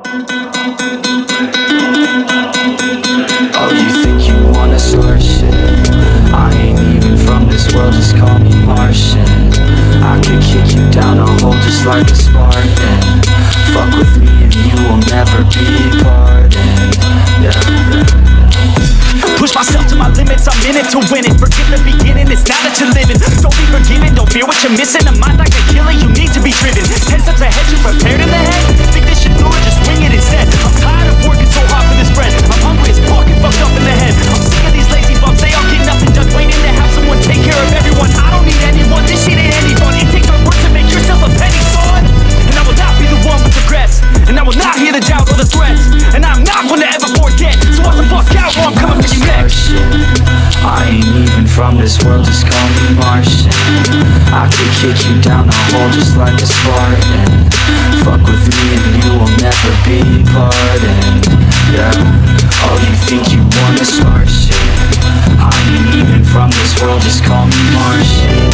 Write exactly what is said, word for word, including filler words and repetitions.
Oh, you think you wanna start shit? I ain't even from this world, just call me Martian. I could kick you down a hole just like a Spartan. Fuck with me and you will never be pardoned. Yeah. Push myself to my limits, I'm in it to win it. Forget the beginning, it's now that you're living. Don't be forgiven, don't fear what you're missing. A mind like a killer, you need to be driven. Ten steps ahead, you prepared in the head. Think this shit through or just wing it instead. I'm tired of working so hard for this bread. I'm hungry as fuck and fucked up in the head. I'm sick of these lazy bugs, they all get nothing done. Waiting to have someone take care of everyone. I don't need anyone, this shit ain't any fun. It takes hard work to make yourself a penny, son. And I will not be the one with regrets. And I will not hear the doubt or the threats. And I'm not one to ever forget. So watch the fuck out or I'm coming for you next. I ain't even from this world, just call me Martian. I could kick you down a hole just like a Spartan. Fuck with me and you will never be pardoned. Yeah. Oh, you think you wanna start shit? I ain't even from this world, just call me Martian.